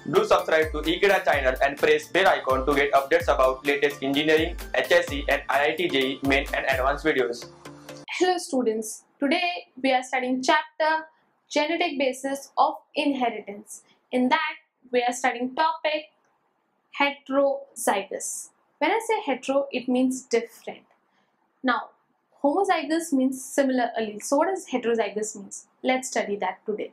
Do subscribe to Ekeeda channel and press bell icon to get updates about latest engineering, HSC and IIT JEE main and advanced videos. Hello students, today we are studying chapter genetic basis of inheritance. In that we are studying topic heterozygous. When I say hetero, it means different. Now homozygous means similar alleles. So what does heterozygous means? Let's study that today.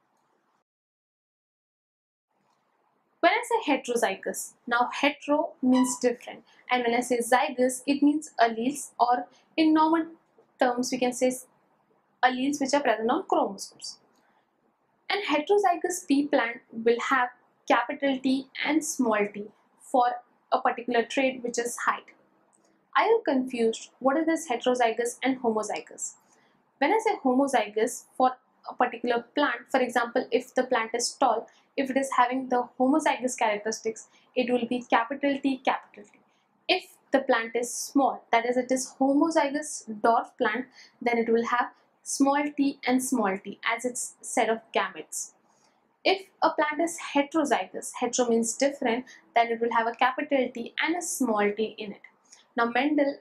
When I say heterozygous, now hetero means different, and when I say zygous, it means alleles, or in normal terms we can say alleles which are present on chromosomes. An heterozygous pea plant will have capital T and small t for a particular trait which is height. Are you confused? What is this heterozygous and homozygous? When I say homozygous for a particular plant, for example, if the plant is tall, if it is having the homozygous characteristics, it will be capital T, capital T. If the plant is small, that is it is homozygous dwarf plant, then it will have small t and small t as its set of gametes. If a plant is heterozygous, hetero means different, then it will have a capital T and a small t in it. Now Mendel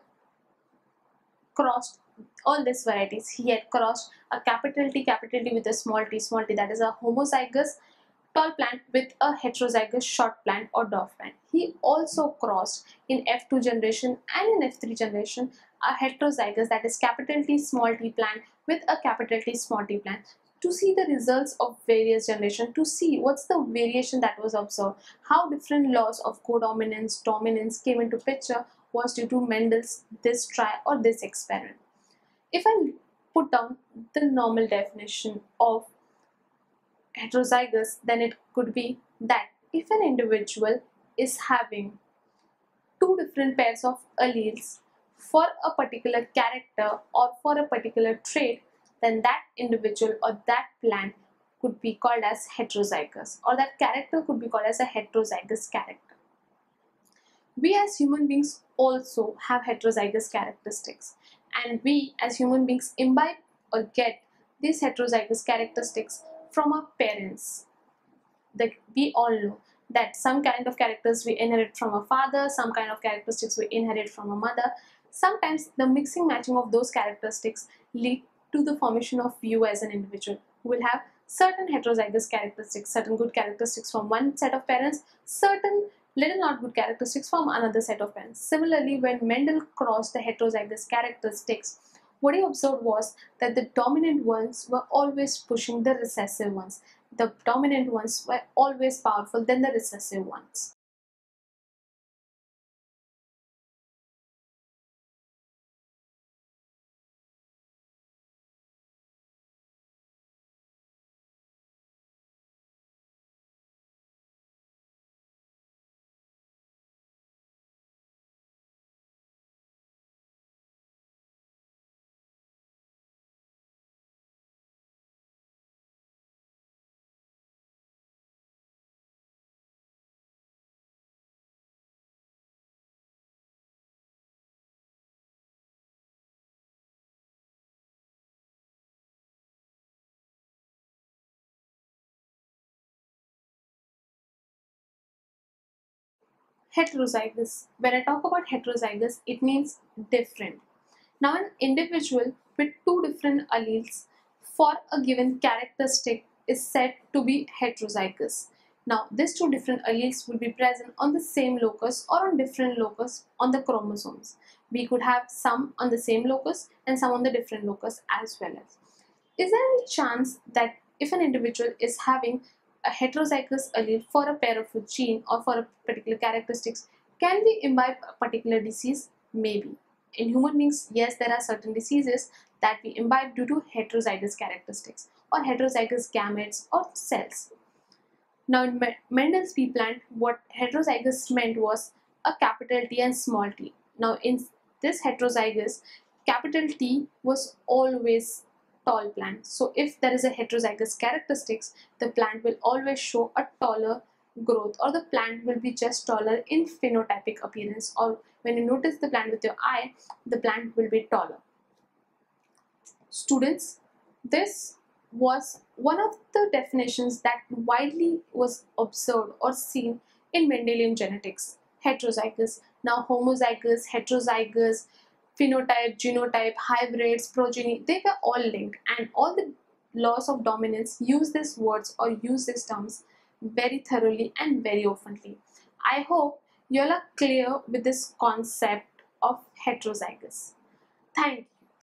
crossed all these varieties. He had crossed a capital T with a small t, that is a homozygous tall plant with a heterozygous short plant or dwarf plant. He also crossed in F2 generation and in F3 generation a heterozygous, that is capital T small t plant with a capital T small t plant, to see the results of various generations, to see what's the variation that was observed, how different laws of codominance, dominance came into picture was due to Mendel's this try or this experiment. If I put down the normal definition of heterozygous, then it could be that if an individual is having two different pairs of alleles for a particular character or for a particular trait, then that individual or that plant could be called as heterozygous, or that character could be called as a heterozygous character. We as human beings also have heterozygous characteristics, and we as human beings imbibe or get these heterozygous characteristics from our parents. We all know that some kind of characters we inherit from a father, some kind of characteristics we inherit from a mother. Sometimes the mixing matching of those characteristics lead to the formation of you as an individual who will have certain heterozygous characteristics, certain good characteristics from one set of parents, certain little not good characteristics from another set of parents. Similarly, when Mendel crossed the heterozygous characteristics, what he observed was that the dominant ones were always pushing the recessive ones. The dominant ones were always powerful than the recessive ones. Heterozygous. When I talk about heterozygous, it means different. Now, an individual with two different alleles for a given characteristic is said to be heterozygous. Now, these two different alleles will be present on the same locus or on different locus on the chromosomes. We could have some on the same locus and some on the different locus as well as. Is there any chance that if an individual is having a heterozygous allele for a pair of a gene or for a particular characteristics, can we imbibe a particular disease? Maybe. In human beings, yes, there are certain diseases that we imbibe due to heterozygous characteristics or heterozygous gametes or cells. Now in Mendel's pea plant, what heterozygous meant was a capital T and small t. Now in this heterozygous, capital T was always tall plant. So if there is a heterozygous characteristics, the plant will always show a taller growth, or the plant will be just taller in phenotypic appearance, or when you notice the plant with your eye, the plant will be taller. Students, this was one of the definitions that widely was observed or seen in Mendelian genetics, heterozygous. Now homozygous, heterozygous, phenotype, genotype, hybrids, progeny, they were all linked, and all the laws of dominance use these words or use these terms very thoroughly and very oftenly. I hope you all are clear with this concept of heterozygous. Thank you.